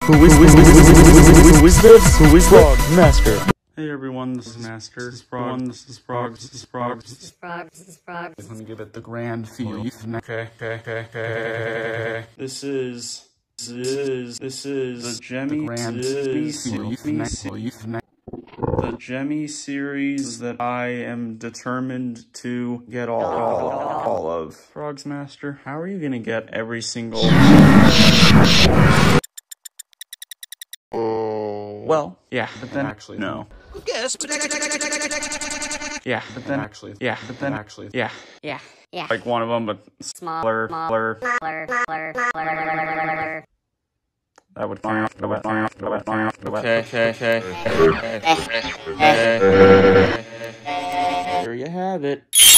Who is this? Who is Frogz Master? Hey everyone, this is Master. This is Frogz. This is Frogz. This is Frogz. This is Frogz. This is Frogz. I'm gonna give it the grand feel. Okay. This is the Gemmy the Gemmy series that I am determined to get all of. Frogz Master, how are you gonna get every single? Well, yeah, but then actually no. Yes, but yeah, but then actually, yeah, but then actually, yeah. Like one of them, but smaller. That would count. Okay. There you have it.